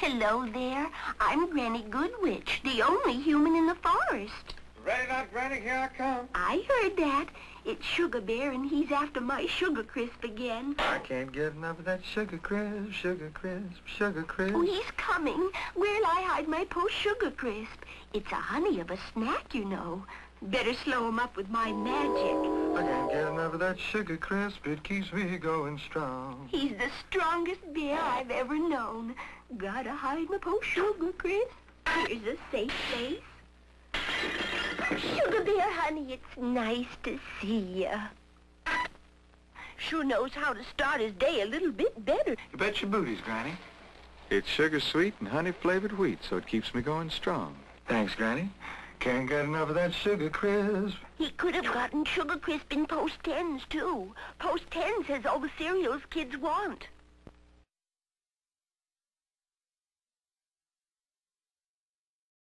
Hello there. I'm Granny Goodwitch, the only human in the forest. Ready not, Granny? Here I come. I heard that. It's Sugar Bear, and he's after my Sugar Crisp again. I can't get enough of that Sugar Crisp, Sugar Crisp, Sugar Crisp. Oh, he's coming. Where'll I hide my post-Sugar Crisp? It's a honey of a snack, you know. Better slow him up with my magic. I can't get enough of that Sugar Crisp. It keeps me going strong. He's the strongest bear I've ever known. Gotta hide my post-Sugar Crisp. Here's a safe place. Sugar Bear, honey, it's nice to see ya. Sure knows how to start his day a little bit better. You bet your booties, Granny. It's sugar sweet and honey-flavored wheat, so it keeps me going strong. Thanks, Granny. Can't get enough of that Sugar Crisp. He could have gotten Sugar Crisp in Post 10s, too. Post 10s has all the cereals kids want.